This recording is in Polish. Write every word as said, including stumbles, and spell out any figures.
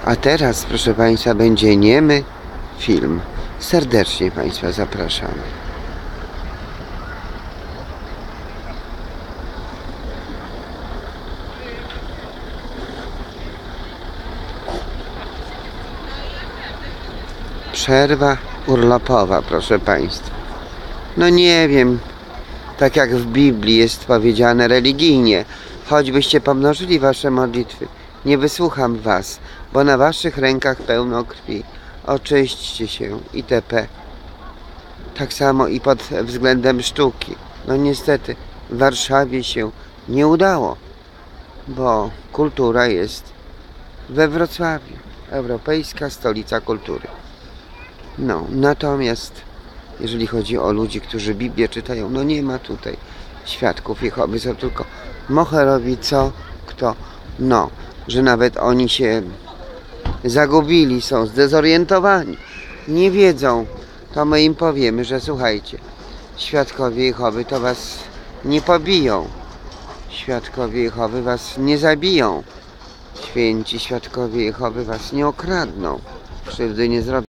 A teraz, proszę Państwa, będzie niemy film. Serdecznie Państwa zapraszamy. Przerwa urlopowa, proszę Państwa. No nie wiem, tak jak w Biblii jest powiedziane religijnie, choćbyście pomnożyli wasze modlitwy, nie wysłucham was, bo na waszych rękach pełno krwi. Oczyśćcie się itp. Tak samo i pod względem sztuki. No niestety w Warszawie się nie udało, bo kultura jest we Wrocławiu. Europejska stolica kultury. No, natomiast jeżeli chodzi o ludzi, którzy Biblię czytają, no nie ma tutaj świadków Jehowy, są tylko moherowi, co, kto, no, że nawet oni się zagubili, są zdezorientowani, nie wiedzą, to my im powiemy, że słuchajcie, świadkowie Jehowy to was nie pobiją, świadkowie Jehowy was nie zabiją, święci świadkowie Jehowy was nie okradną, krzywdy nie zrobią.